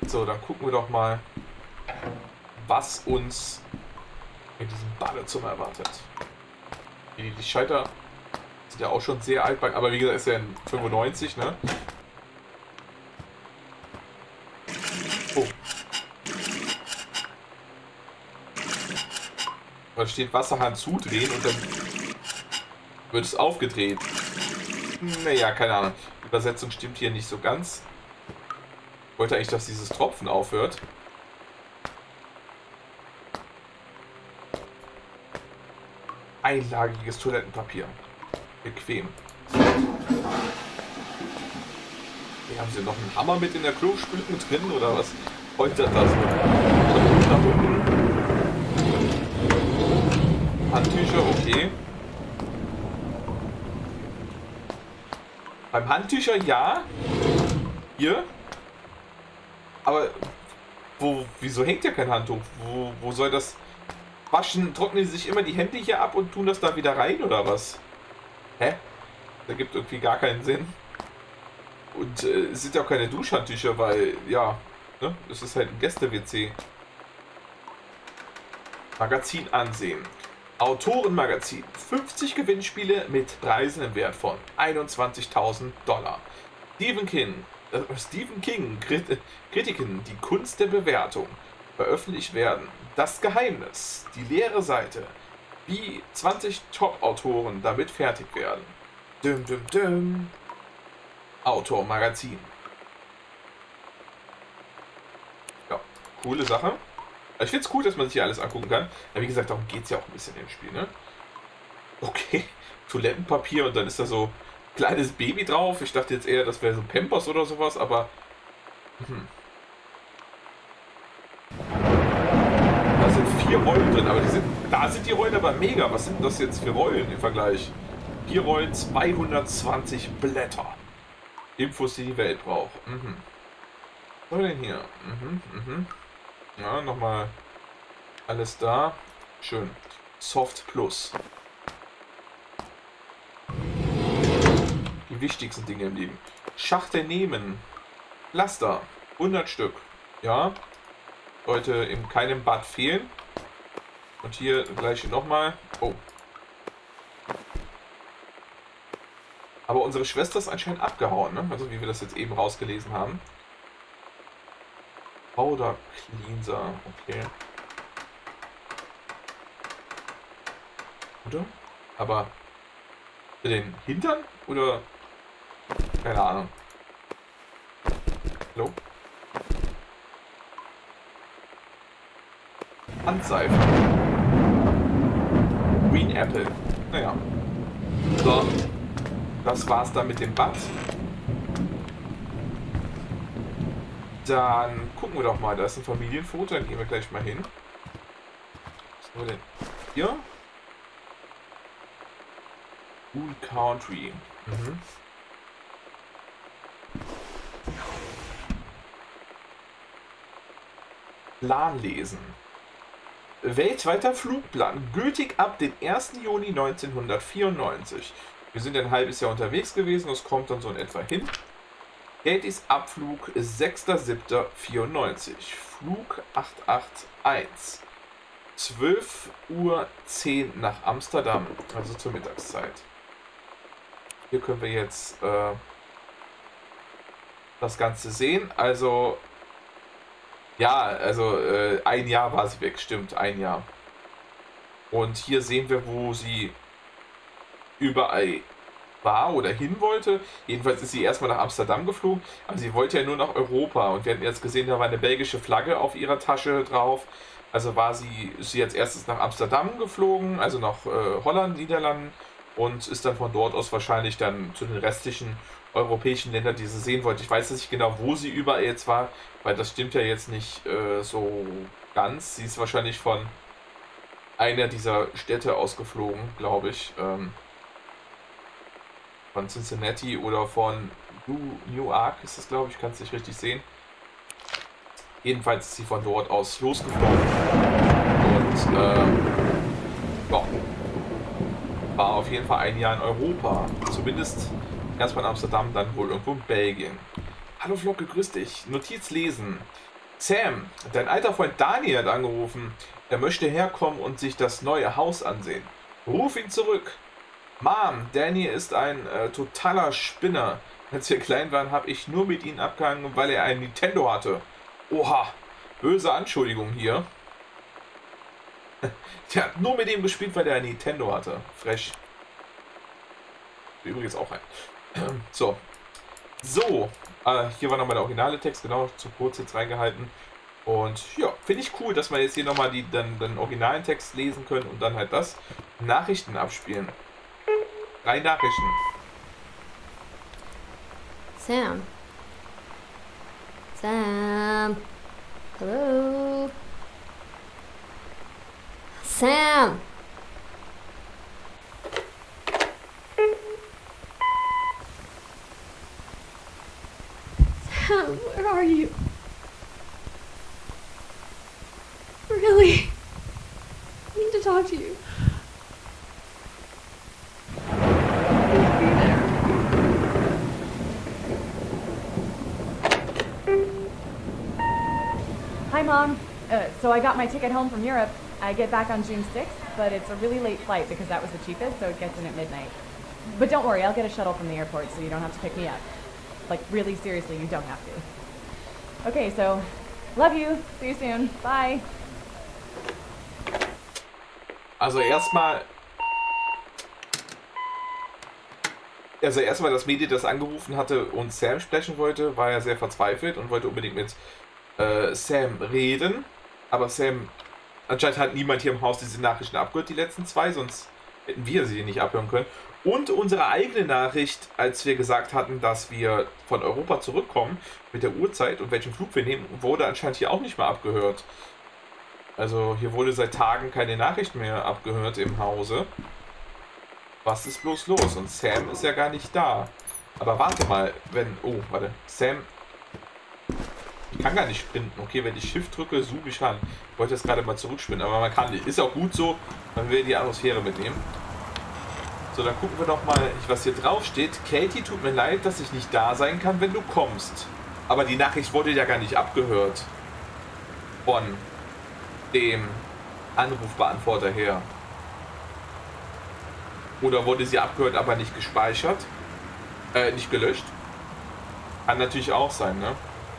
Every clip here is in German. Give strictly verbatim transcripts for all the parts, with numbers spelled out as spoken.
So, dann gucken wir doch mal, was uns in diesem Badezimmer erwartet. Die, die Schalter sind ja auch schon sehr alt, aber wie gesagt, ist ja ein fünfundneunzig, ne? Oh. Da steht Wasserhahn zudrehen und dann wird es aufgedreht. Naja, keine Ahnung. Die Übersetzung stimmt hier nicht so ganz. Ich wollte eigentlich, dass dieses Tropfen aufhört. Einlagiges Toilettenpapier. Bequem. Hier haben sie noch einen Hammer mit in der Klospülung drin oder was? Heute das so. Handtücher, okay. Beim Handtücher ja. Hier. Aber wo, wieso hängt ja kein Handtuch? Wo, wo soll das waschen? Trocknen sie sich immer die Hände hier ab und tun das da wieder rein oder was? Hä? Das gibt irgendwie gar keinen Sinn. Und äh, es sind ja auch keine Duschhandtücher, weil, ja, ne, es ist halt ein Gäste-W C. Magazin ansehen. Autorenmagazin. fünfzig Gewinnspiele mit Preisen im Wert von einundzwanzigtausend Dollar. Stephen King. Äh, Stephen King. Krit Kritiken. Die Kunst der Bewertung. Veröffentlicht werden. Das Geheimnis. Die leere Seite. Wie zwanzig Top-Autoren damit fertig werden. Düm, düm, düm. Autormagazin. Ja, coole Sache. Ich finde es cool, dass man sich hier alles angucken kann. Ja, wie gesagt, darum geht es ja auch ein bisschen im Spiel, ne? Okay, Toilettenpapier und dann ist da so ein kleines Baby drauf. Ich dachte jetzt eher, das wäre so Pampers oder sowas, aber... Hm. Da sind vier Rollen drin, aber die sind... Da sind die Rollen aber mega. Was sind das jetzt für Rollen im Vergleich? Vier Rollen, zweihundertzwanzig Blätter. Infos, die die Welt braucht. Mhm. Was haben wir denn hier? Mhm, mhm. Ja, nochmal alles da. Schön. Soft Plus. Die wichtigsten Dinge im Leben. Schachtel nehmen. Laster. hundert Stück. Ja. Sollte in keinem Bad fehlen. Und hier gleich nochmal. Oh. Aber unsere Schwester ist anscheinend abgehauen, ne? Also wie wir das jetzt eben rausgelesen haben. Powder Cleanser, okay. Oder? Aber für den Hintern? Oder? Keine Ahnung. Hallo? Handseife. Green Apple. Naja. So. Das war's dann mit dem Bad. Dann gucken wir doch mal. Da ist ein Familienfoto. Dann gehen wir gleich mal hin. Was ist nur denn hier? Cool Country. Mhm. Plan lesen. Weltweiter Flugplan. Gültig ab dem ersten Juni neunzehnhundertvierundneunzig. Wir sind ein halbes Jahr unterwegs gewesen. Das kommt dann so in etwa hin. Geld ist Abflug sechster siebter vierundneunzig. Flug acht acht eins. zwölf Uhr zehn nach Amsterdam. Also zur Mittagszeit. Hier können wir jetzt äh, das Ganze sehen. Also, ja, also äh, ein Jahr war sie weg. Stimmt, ein Jahr. Und hier sehen wir, wo sie überall war oder hin wollte. Jedenfalls ist sie erstmal nach Amsterdam geflogen, aber sie wollte ja nur nach Europa und wir hatten jetzt gesehen, da war eine belgische Flagge auf ihrer Tasche drauf. Also war sie, ist sie als erstes nach Amsterdam geflogen, also nach äh, Holland, Niederlanden und ist dann von dort aus wahrscheinlich dann zu den restlichen europäischen Ländern, die sie sehen wollte. Ich weiß jetzt nicht genau, wo sie überall jetzt war, weil das stimmt ja jetzt nicht äh, so ganz. Sie ist wahrscheinlich von einer dieser Städte ausgeflogen, glaube ich. Ähm, von Cincinnati oder von Newark ist das, glaube ich, kann es nicht richtig sehen. Jedenfalls ist sie von dort aus losgeflogen und äh, ja, war auf jeden Fall ein Jahr in Europa. Zumindest erstmal in Amsterdam, dann wohl irgendwo in Belgien. Hallo Flocke, grüß dich. Notiz lesen. Sam, dein alter Freund Daniel hat angerufen. Er möchte herkommen und sich das neue Haus ansehen. Ruf ihn zurück. Mom, Danny ist ein äh, totaler Spinner. Als wir klein waren, habe ich nur mit ihm abgehangen, weil er ein Nintendo hatte. Oha, böse Anschuldigung hier. Der hat nur mit ihm gespielt, weil er ein Nintendo hatte. Frech. Übrigens auch ein. So. So. Äh, hier war nochmal der originale Text, genau, zu kurz jetzt reingehalten. Und ja, finde ich cool, dass wir jetzt hier nochmal die, dann, den originalen Text lesen können und dann halt das. Nachrichten abspielen. Drei Nachrichten. Sam. Sam. Hello. Sam. Sam, where are you? Really? I need to talk to you. Hi, Mom. Uh, so I got my ticket home from Europe. I get back on June sixth, but it's a really late flight because that was the cheapest, so it gets in at midnight. But don't worry, I'll get a shuttle from the airport so you don't have to pick me up. Like, really, seriously, you don't have to. Okay, so, love you. See you soon. Bye. Also erstmal... Also erstmal, dass Medi das angerufen hatte und Sam sprechen wollte, war er sehr verzweifelt und wollte unbedingt mit äh, Sam reden. Aber Sam, anscheinend hat niemand hier im Haus diese Nachrichten abgehört, die letzten zwei, sonst hätten wir sie nicht abhören können. Und unsere eigene Nachricht, als wir gesagt hatten, dass wir von Europa zurückkommen, mit der Uhrzeit und welchen Flug wir nehmen, wurde anscheinend hier auch nicht mehr abgehört. Also hier wurde seit Tagen keine Nachricht mehr abgehört im Hause. Was ist bloß los? Und Sam ist ja gar nicht da. Aber warte mal, wenn... Oh, warte. Sam... Ich kann gar nicht sprinten. Okay, wenn ich Shift drücke, zoome ich ran. Ich wollte jetzt gerade mal zurückspinnen, aber man kann nicht. Ist auch gut so, wenn wir die Atmosphäre mitnehmen. So, dann gucken wir doch mal, was hier drauf steht. Katie, tut mir leid, dass ich nicht da sein kann, wenn du kommst. Aber die Nachricht wurde ja gar nicht abgehört. Von dem Anrufbeantworter her. Oder wurde sie abgehört, aber nicht gespeichert? Äh, nicht gelöscht? Kann natürlich auch sein, ne?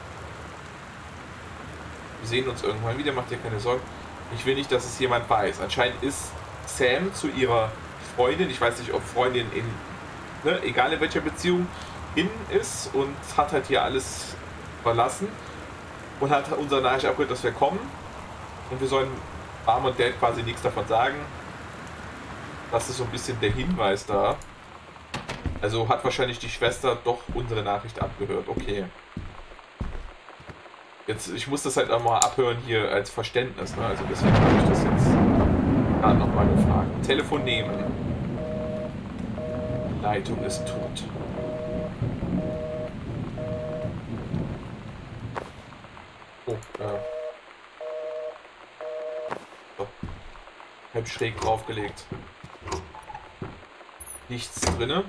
Wir sehen uns irgendwann wieder, macht dir keine Sorgen. Ich will nicht, dass es jemand weiß. Anscheinend ist Sam zu ihrer Freundin, ich weiß nicht, ob Freundin in, ne, egal in welcher Beziehung, in ist und hat halt hier alles verlassen und hat unsere Nachricht abgehört, dass wir kommen. Und wir sollen Mom und Dad quasi nichts davon sagen. Das ist so ein bisschen der Hinweis da. Also hat wahrscheinlich die Schwester doch unsere Nachricht abgehört. Okay. Jetzt, ich muss das halt auch mal abhören hier als Verständnis. Ne? Also deswegen habe ich das jetzt gerade nochmal gefragt. Telefon nehmen. Leitung ist tot. Oh, äh. So. Halb schräg draufgelegt. Nichts drinne.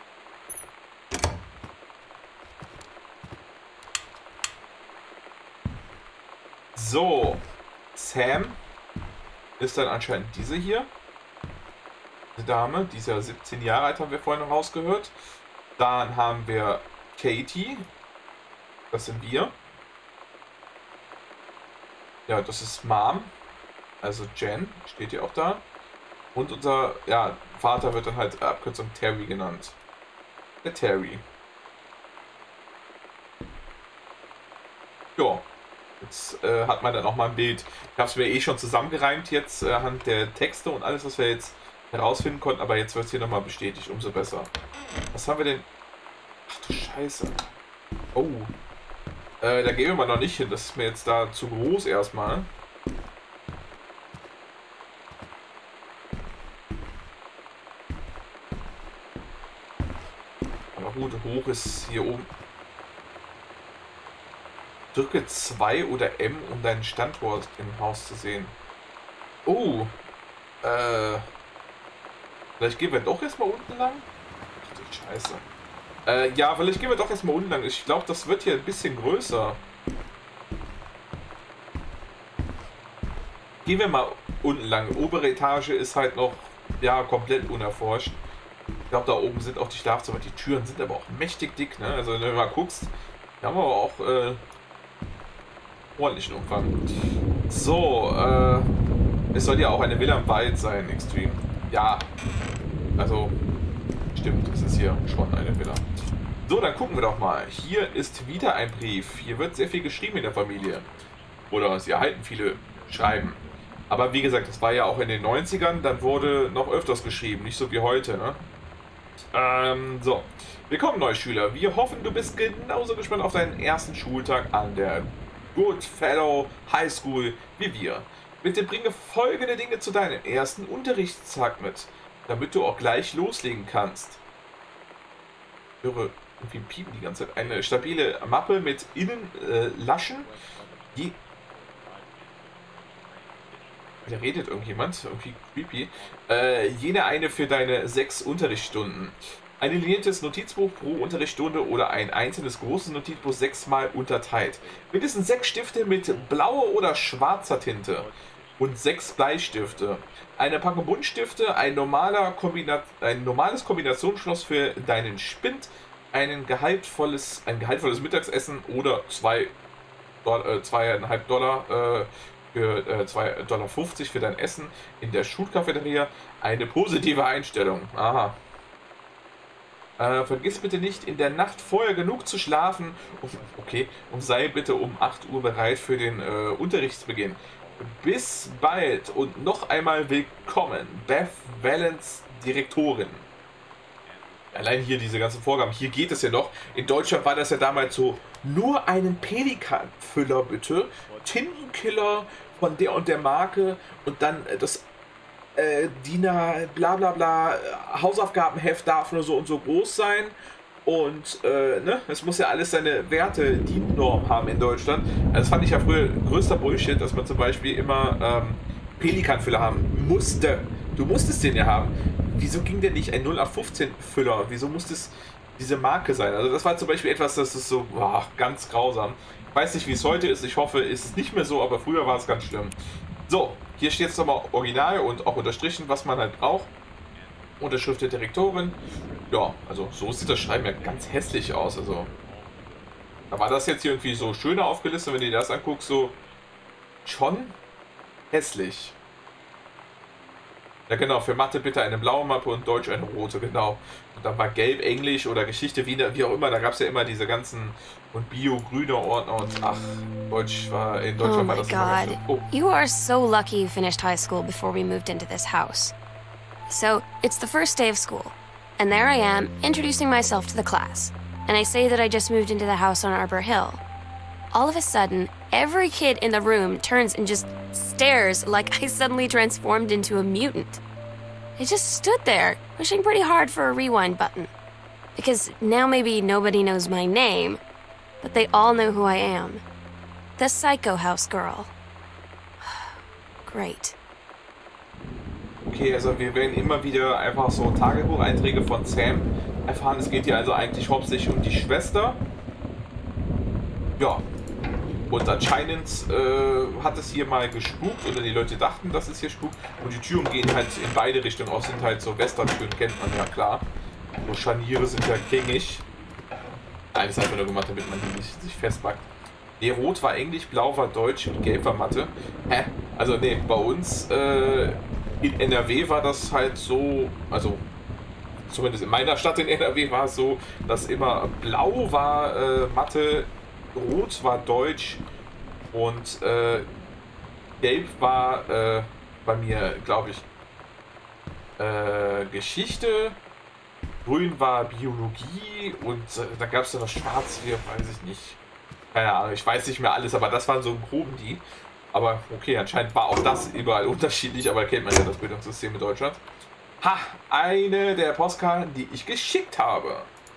So, Sam ist dann anscheinend diese hier. Die Dame, die ist ja siebzehn Jahre alt, haben wir vorhin noch rausgehört. Dann haben wir Katie. Das sind wir. Ja, das ist Mom. Also Jen, steht hier auch da. Und unser ja, Vater wird dann halt Abkürzung Terry genannt. Der Terry. Ja. Jetzt äh, hat man dann auch mal ein Bild. Ich habe es mir eh schon zusammengereimt jetzt äh, anhand der Texte und alles, was wir jetzt herausfinden konnten. Aber jetzt wird es hier nochmal bestätigt. Umso besser. Was haben wir denn? Ach du Scheiße. Oh. Äh, da gehen wir mal noch nicht hin. Das ist mir jetzt da zu groß erstmal. Aber gut, hoch ist hier oben. Drücke zwei oder M, um deinen Standort im Haus zu sehen. Oh. Äh. Vielleicht gehen wir doch erstmal unten lang. Ach du Scheiße. Äh, ja, vielleicht gehen wir doch erstmal unten lang. Ich glaube, das wird hier ein bisschen größer. Gehen wir mal unten lang. Obere Etage ist halt noch, ja, komplett unerforscht. Ich glaube, da oben sind auch die Schlafzimmer. Die Türen sind aber auch mächtig dick, ne? Also, wenn du mal guckst, die haben aber auch äh, ordentlichen Umfang. So, äh, es soll ja auch eine Villa im Wald sein, Extreme. Ja, also, stimmt, es ist hier schon eine Villa. So, dann gucken wir doch mal. Hier ist wieder ein Brief. Hier wird sehr viel geschrieben in der Familie. Oder sie erhalten viele Schreiben. Aber wie gesagt, das war ja auch in den neunzigern, dann wurde noch öfters geschrieben, nicht so wie heute, ne? Ähm, so. Willkommen, Neuschüler. Wir hoffen, du bist genauso gespannt auf deinen ersten Schultag an der Goodfellow High School wie wir. Bitte bringe folgende Dinge zu deinem ersten Unterrichtstag mit, damit du auch gleich loslegen kannst. Ich höre irgendwie piepen die ganze Zeit. Eine stabile Mappe mit Innenlaschen, äh, die... Da redet irgendjemand, irgendwie creepy. Äh, jene eine für deine sechs Unterrichtsstunden. Ein liniertes Notizbuch pro Unterrichtsstunde oder ein einzelnes großes Notizbuch sechsmal unterteilt. Mindestens sechs Stifte mit blauer oder schwarzer Tinte und sechs Bleistifte. Eine Packung Buntstifte, ein, normaler Kombina ein normales Kombinationsschloss für deinen Spind, ein gehaltvolles, ein gehaltvolles Mittagsessen oder zwei Dollar, äh, zweieinhalb Dollar äh, für äh, zwei Dollar fünfzig für dein Essen in der Schulcafeteria. Eine positive Einstellung. Aha. Äh, vergiss bitte nicht, in der Nacht vorher genug zu schlafen. Okay. Und sei bitte um acht Uhr bereit für den äh, Unterrichtsbeginn. Bis bald und noch einmal willkommen, Beth Valens, Direktorin. Allein hier diese ganzen Vorgaben. Hier geht es ja noch. In Deutschland war das ja damals so, nur einen Pelikanfüller bitte, Tintenkiller von der und der Marke und dann das äh, D I N A bla bla bla Hausaufgabenheft darf nur so und so groß sein und äh, ne, es muss ja alles seine Werte, D I N-Norm haben in Deutschland. Das fand ich ja früher größter Bullshit, dass man zum Beispiel immer ähm, Pelikanfüller haben musste. Du musstest den ja haben. Wieso ging denn nicht ein null acht fünfzehn Füller? Wieso musste es diese Marke sein? Also das war zum Beispiel etwas, das ist so boah, ganz grausam. Ich weiß nicht, wie es heute ist. Ich hoffe, es ist nicht mehr so, aber früher war es ganz schlimm. So, hier steht jetzt nochmal original und auch unterstrichen, was man halt braucht. Unterschrift der Direktorin. Ja, also so sieht das Schreiben ja ganz hässlich aus. Also, da war das jetzt hier irgendwie so schöner aufgelistet, wenn du dir das anguckst, so schon hässlich. Ja genau, für Mathe bitte eine blaue Mappe und Deutsch eine rote, genau. Und dann war Gelb, Englisch oder Geschichte, wie, wie auch immer, da gab es ja immer diese ganzen und Bio, grüner Ordner und ach, Deutsch war, in Deutschland oh war das my immer God. oh. You are so lucky you finished high school before we moved into this house. So, it's the first day of school, and there I am, introducing myself to the class, and I say that I just moved into the house on Arbor Hill. All of a sudden, every kid in the room turns and just stares like I suddenly transformed into a mutant. I just stood there, wishing pretty hard for a rewind button. Because now maybe nobody knows my name, but they all know who I am. The Psycho House Girl. Great. Okay, also wir werden immer wieder einfach so Tagebucheinträge von Sam erfahren. Es geht hier also eigentlich hauptsächlich um die Schwester. Ja. Und anscheinend äh, hat es hier mal gespukt oder die Leute dachten, dass es hier spukt. Und die Türen gehen halt in beide Richtungen aus, sind halt so Western-Türen, kennt man ja klar. So Scharniere sind ja gängig. Nein, das hat man nur gemacht, damit man hier nicht sich festpackt. Nee, Rot war Englisch, Blau war Deutsch und Gelb war Mathe. Hä? Also nee, bei uns äh, in N R W war das halt so, also zumindest in meiner Stadt in N R W war es so, dass immer Blau war äh, Mathe, Rot war Deutsch und äh, Gelb war äh, bei mir, glaube ich, äh, Geschichte, Grün war Biologie und äh, da gab es ja noch Schwarz, hier weiß ich nicht. Keine Ahnung, ich weiß nicht mehr alles, aber das waren so groben die. Aber okay, anscheinend war auch das überall unterschiedlich, aber kennt man ja das Bildungssystem in Deutschland. Ha, eine der Postkarten, die ich geschickt habe.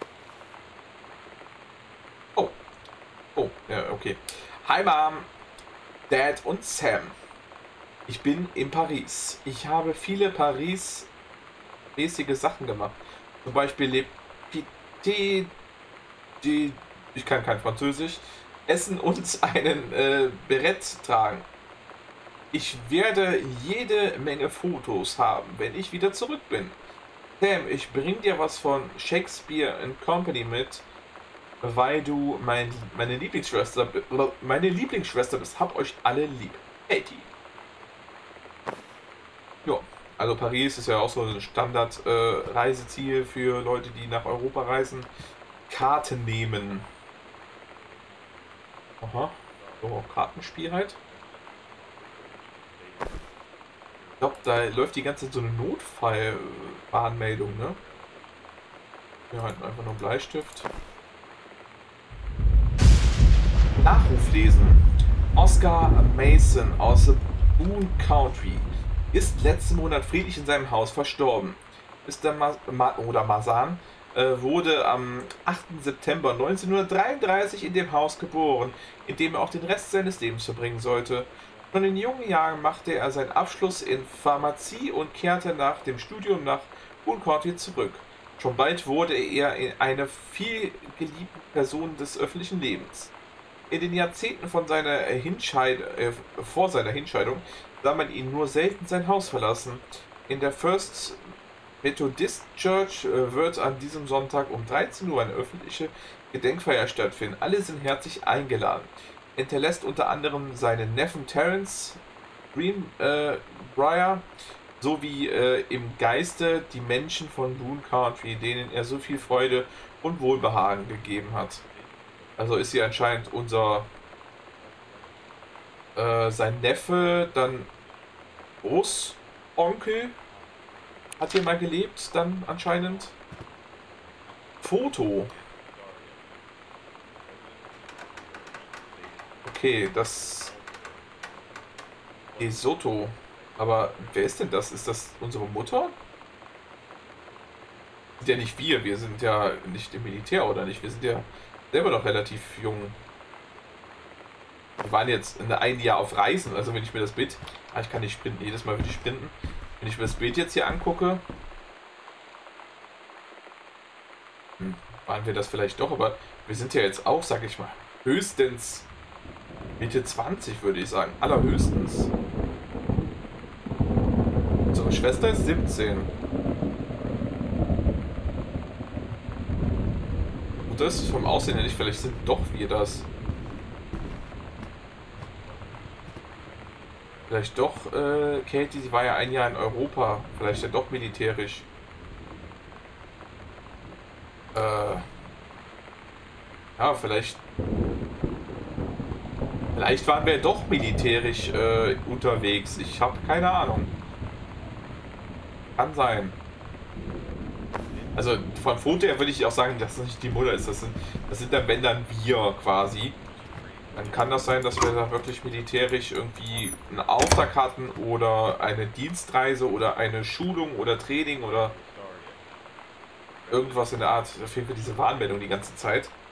Oh. Oh, ja, okay. Hi Mom, Dad und Sam. Ich bin in Paris. Ich habe viele Paris-mäßige Sachen gemacht. Zum Beispiel Le Petit, die, ich kann kein Französisch, essen und einen äh, Berett tragen. Ich werde jede Menge Fotos haben, wenn ich wieder zurück bin. Sam, ich bring dir was von Shakespeare and Company mit, weil du mein, meine Lieblingsschwester, meine Lieblingsschwester bist. Hab euch alle lieb. Katie. Ja, also Paris ist ja auch so ein Standard-Reiseziel äh, für Leute, die nach Europa reisen. Karten nehmen. Aha. So, Kartenspiel halt. Ich glaube, da läuft die ganze Zeit so eine Notfallwarnmeldung, ne? Wir halten einfach nur einen Bleistift. Nachruf lesen. Oscar Mason aus Boone County ist letzten Monat friedlich in seinem Haus verstorben. Mister Ma Ma oder Masan äh, wurde am achten September neunzehnhundertdreiunddreißig in dem Haus geboren, in dem er auch den Rest seines Lebens verbringen sollte. Schon in jungen Jahren machte er seinen Abschluss in Pharmazie und kehrte nach dem Studium nach Boone County zurück. Schon bald wurde er eine vielgeliebte Person des öffentlichen Lebens. In den Jahrzehnten von seiner Hinscheid äh, vor seiner Hinscheidung sah man ihn nur selten sein Haus verlassen. In der First Methodist Church äh, wird an diesem Sonntag um dreizehn Uhr eine öffentliche Gedenkfeier stattfinden. Alle sind herzlich eingeladen. Er hinterlässt unter anderem seinen Neffen Terence Greenbrier äh, sowie äh, im Geiste die Menschen von Boone County, denen er so viel Freude und Wohlbehagen gegeben hat. Also ist sie anscheinend unser äh, sein Neffe, dann Großonkel hat hier mal gelebt, dann anscheinend. Foto. Okay, das De Soto. Aber wer ist denn das? Ist das unsere Mutter? Sind ja nicht wir, wir sind ja nicht im Militär, oder nicht? Wir sind ja selber noch relativ jung. Wir waren jetzt in einem Jahr auf Reisen, also wenn ich mir das Bild... Ah, ich kann nicht sprinten, jedes Mal würde ich sprinten. Wenn ich mir das Bild jetzt hier angucke... Hm, waren wir das vielleicht doch, aber wir sind ja jetzt auch, sag ich mal, höchstens Mitte zwanzig, würde ich sagen. Allerhöchstens. Unsere Schwester ist siebzehn. Und das ist vom Aussehen her nicht, vielleicht sind doch wir das. Vielleicht doch, äh, Katie, sie war ja ein Jahr in Europa. Vielleicht ja doch militärisch. Äh. Ja, vielleicht. Vielleicht waren wir doch militärisch äh, unterwegs. Ich habe keine Ahnung. Kann sein. Also vom Foto her würde ich auch sagen, dass das nicht die Mutter ist. Das sind, das sind dann, wenn dann wir quasi. Dann kann das sein, dass wir da wirklich militärisch irgendwie einen Auftrag hatten oder eine Dienstreise oder eine Schulung oder Training oder irgendwas in der Art. Da fehlt mir diese Warnmeldung die ganze Zeit.